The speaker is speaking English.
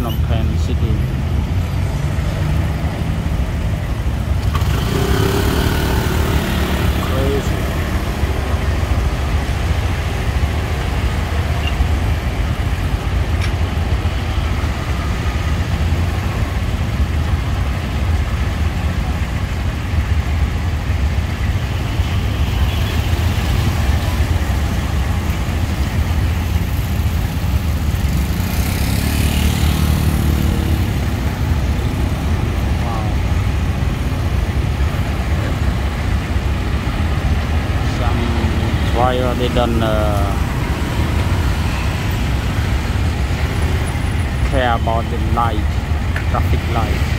Phnom Penh city. Crazy. Why they don't care about the light, traffic light?